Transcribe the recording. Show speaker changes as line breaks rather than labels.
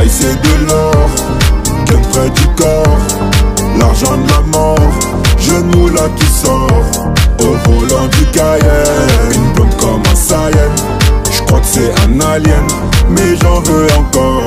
Aïe c'est de l'or, qu'un près du corps. L'argent de la mort, jeune moula qui sort. Au volant du Cayenne, une blonde comme un Saiyan. J'crois que c'est un alien, mais j'en veux encore.